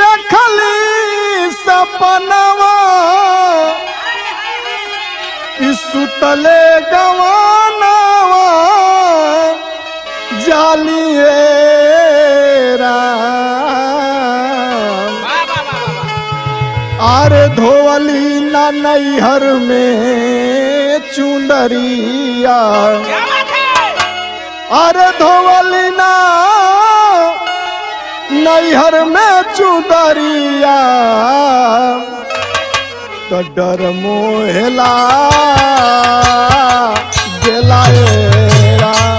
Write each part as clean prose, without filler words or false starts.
देखली सपनवा कि सुतले गवानवा जालिए राम। आरे धोवली ना नैहर में चुंदरिया, अरे धोवली ना नैहर में चुंदरिया तो डर मोहला गेलाए राम।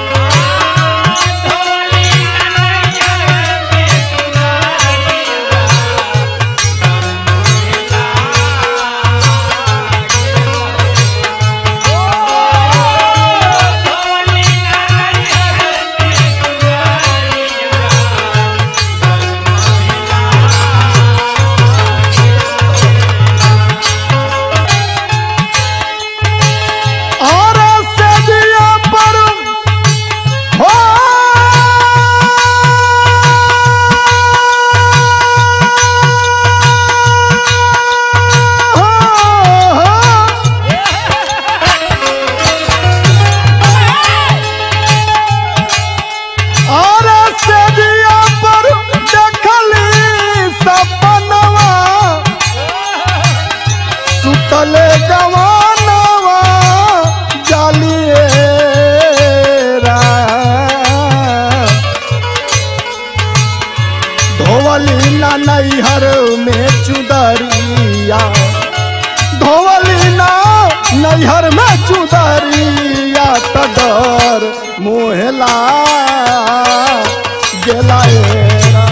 सुतले गवानवा जालिए राम। धोवली ना नैहर में चुदरिया, धोवली ना नैहर में चुदरिया तो डर मोहला गेलाए राम।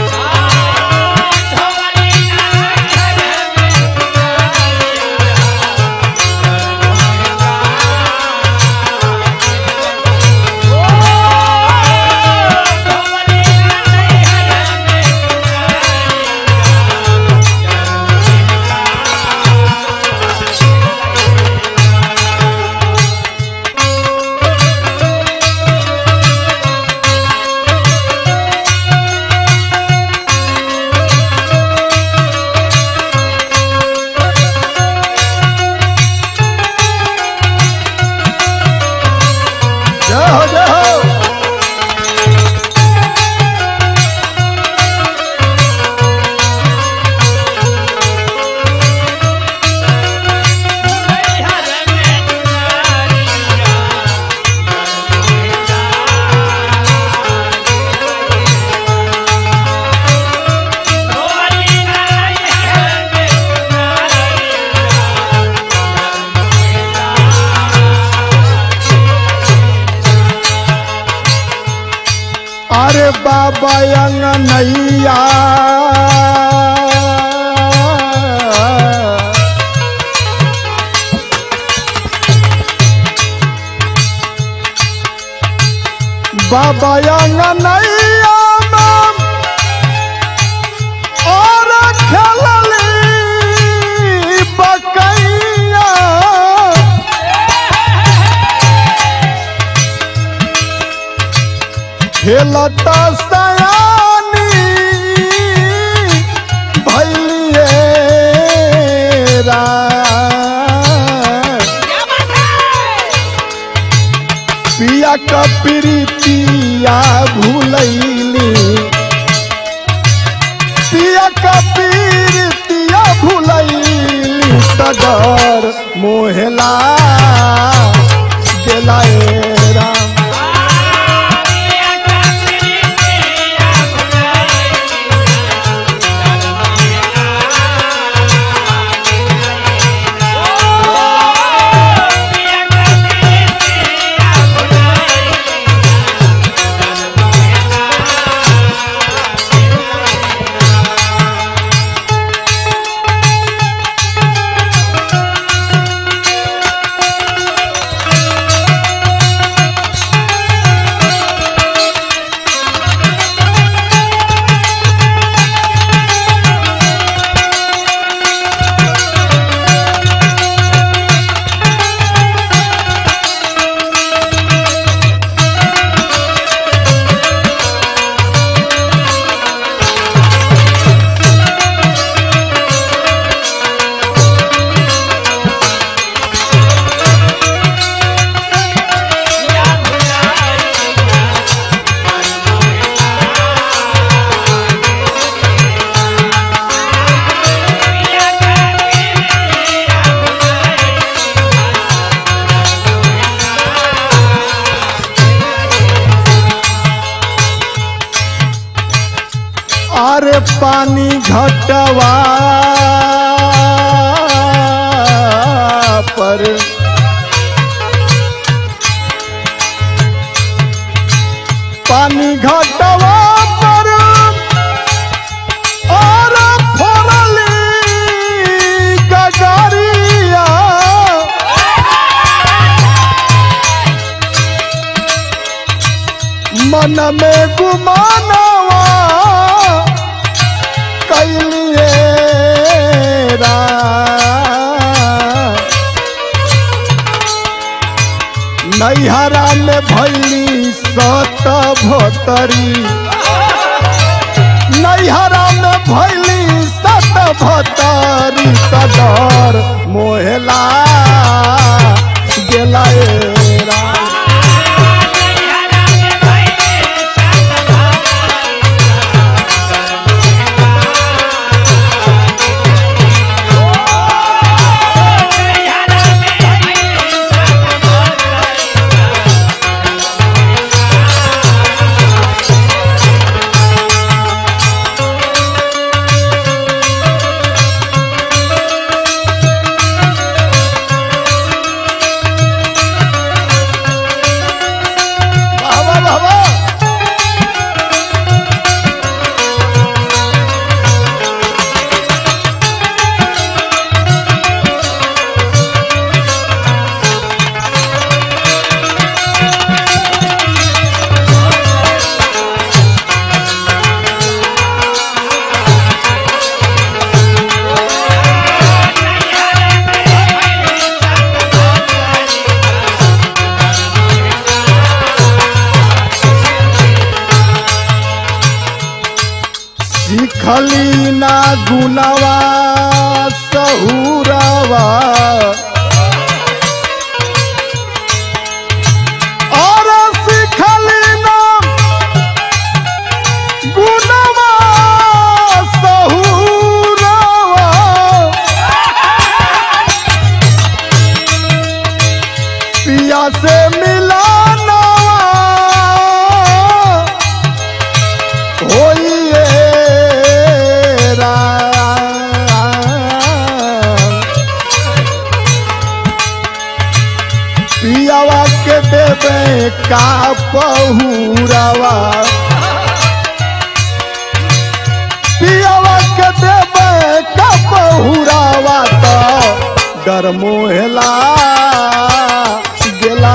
अरे बाबा अंगनैया बाबा अंगनैया और खेलली बकैया खेलता सयानी भैलिए राम। पिया का प्रीतिया भूलैली, पिया का प्रीतिया भूलैली तो डर मोहला गेलाए राम। अरे पानी घटवा पर पानी घटवा पर और फोड़ली गगरिया मन में गुमानवा कैलिए नैहरा में भैली सत भतरी नैहरा में भैली सत भतरी तदर मोहला गेला सीखली ना गुनवा सहुरवा और सीखली ना गुनवा सहुरवा पिया से मिलाना होइए पियावा के देवे का पहुरावा पियावा के देवे का पहुरावा तो डर मोहला गेला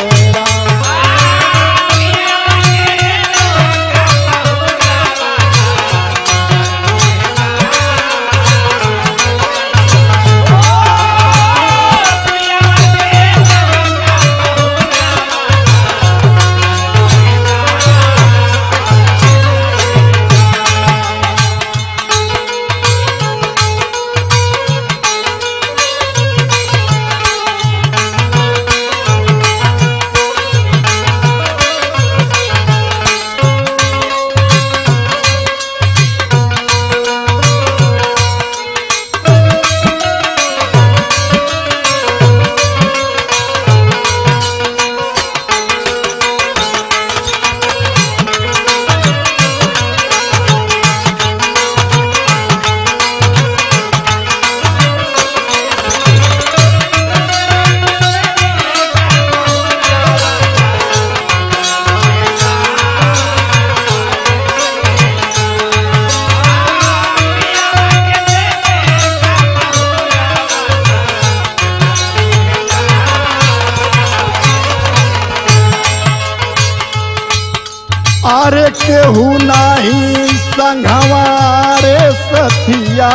अरे केहू नाही संघवा रे सथिया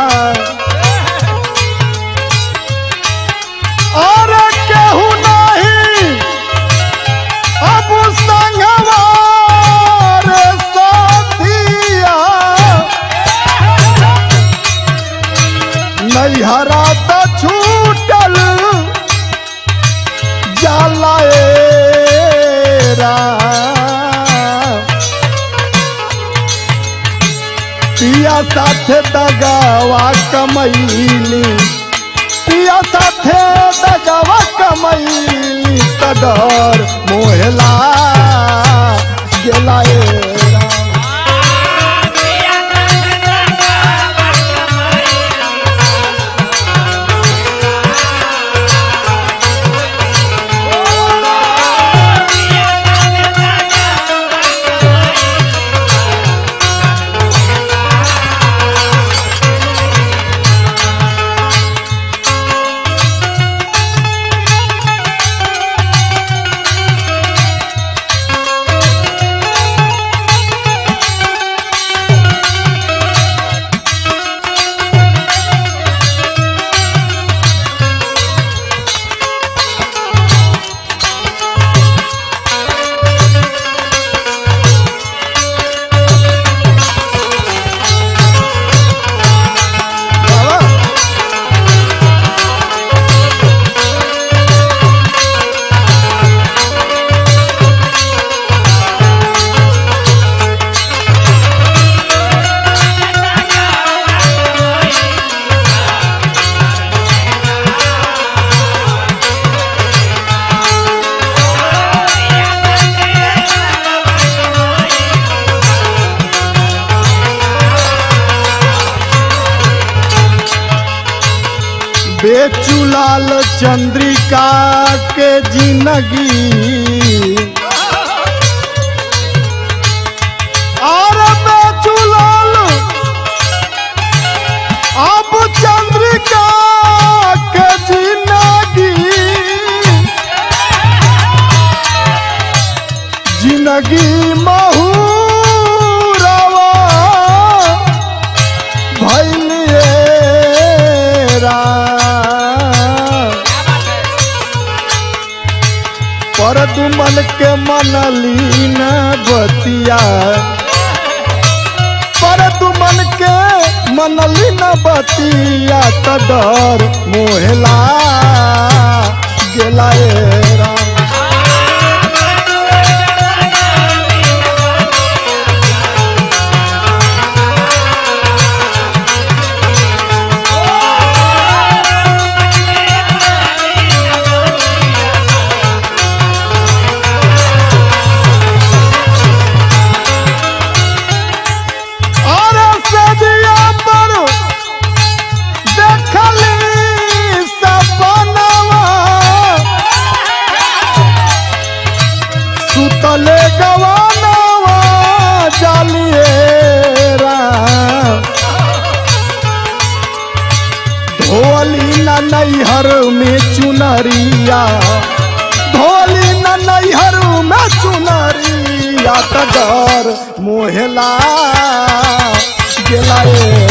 अरे केहू नाही अब संघवा रे सथिया नैहरा त छूटल जाला पिया साथे दगावा कमैली पिया साथे दगावा कमैली तडर मोहला गेला बेचुलाल चंद्रिका के जिंदगी और बेचुलाल अब चंद्रिका के जिंदगी जिंदगी महूरवा भइलिए पर दुमन के मनली न बतिया पर दुमन के मनली न बतिया त डर मोहला गेला राम सुतले गवानवा जालिए राम धोली न नैहर में चुनरिया धोली न नैहर में चुनरिया त डर मोहला गेला